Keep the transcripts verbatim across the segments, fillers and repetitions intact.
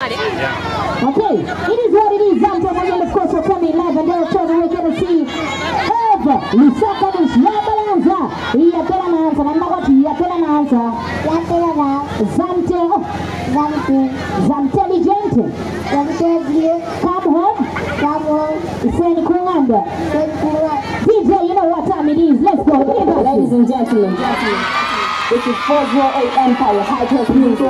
Okay, it is what it is. I'm and of course we're coming live and they'll show we're going to see Eva Lisakanish Yabalanza. Yapela Nanza, and what Yapela Nanza. Yapela Zante Zante Zantelligent. Zante come home. Come home. Send Kumanda. D J, you know what time it is. Let's go. Ladies and gentlemen, gentlemen. This is four oh eight Empire High Tech Music.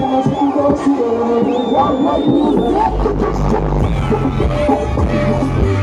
Oh,